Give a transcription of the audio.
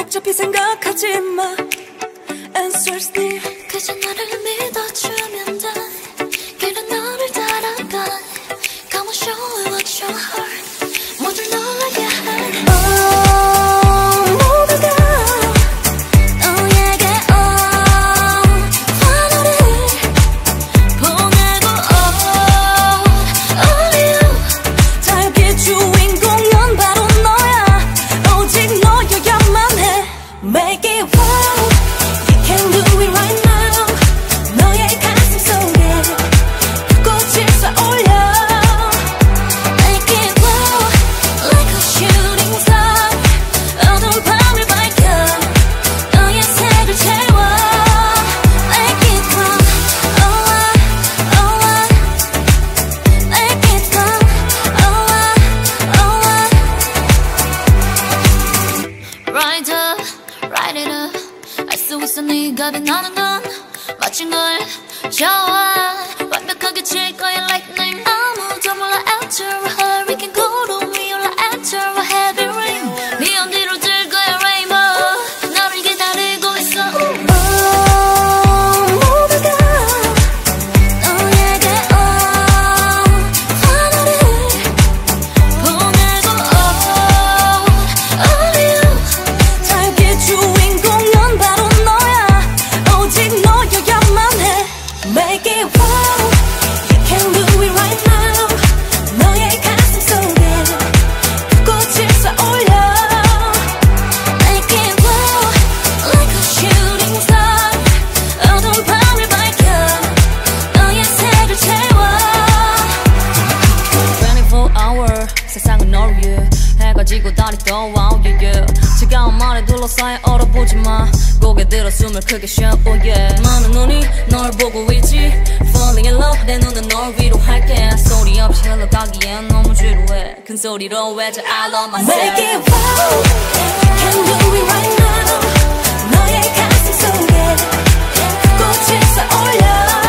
복잡히 생각하지 마. Answers need 그저 나를 믿어주면 돼. 길은 너를 따라가. Come on show me what your heart. 모두 놀라게 해. 모두가 너에게 환호를 보내고 only you. 자유의 주인공은 바로 너야. 오직 너여야만 해. Make it wow. You can do it right now. 너의 가슴 속에 꽃을 쏘올려. Make it wow, like a shooting star. 어두운 밤을 밝혀 너의 색을 채워. Make it wow, oh I, oh I. Make it wow, oh I, oh I. Right up, right it up. 알 수 있어 네가 빛나는 건 멋진 걸 좋아. 완벽하게 칠 거야 lightning. 아무도 몰라 after a hurricane. 구름 위 올라 after a heavy rain. 네온 뒤로 들 거야 rainbow. 너를 기다리고 있어. 모두가 너에게 환호를 보내고 only you. 자유의 주인공은 바로 너야. 오직 너여야만 해. Make it wow. You can do it right now. 너의 가슴 속에 꽃을 쏘올려. Make it wow, like a shooting star. 어두운 밤을 밝혀 너의 색을 채워. 24hour 세상은 너를 위해 해가 지고 달이 떠 wow yeah yeah. 차가운 말에 둘러싸여 얼어보지 마. 고개 들어 숨을 크게 쉬어 oh yeah. 많은 눈이 널 보고 있지. Falling in love 내 눈은 널 위로할게. 소리 없이 흘러가기엔 너무 지루해. 큰 소리로 외쳐 I love myself. Make it wow. You can do it right now. 너의 가슴 속에 꽃을 쏘올려.